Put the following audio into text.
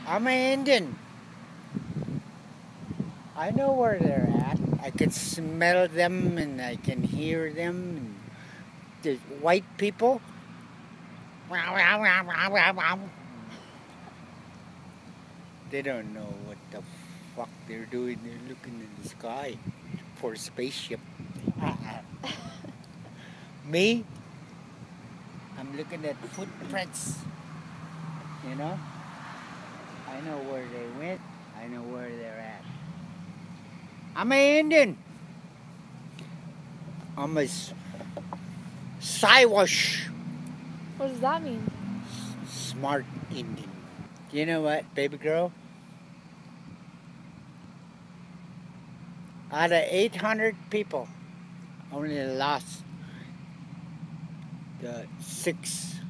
I'm an Indian. I know where they're at. I can smell them and I can hear them. And the white people. They don't know what the fuck they're doing. They're looking in the sky for a spaceship. Uh-uh. Me, I'm looking at footprints. You know? I know where they went. I know where they're at. I'm an Indian. I'm a Siwash. What does that mean? Smart Indian. You know what, baby girl? Out of 800 people, only lost the 6